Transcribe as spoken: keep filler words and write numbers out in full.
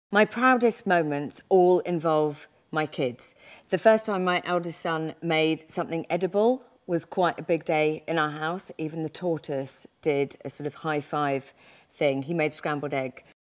My proudest moments all involve my kids. The first time my eldest son made something edible was quite a big day in our house. Even the tortoise did a sort of high five thing. He made scrambled egg.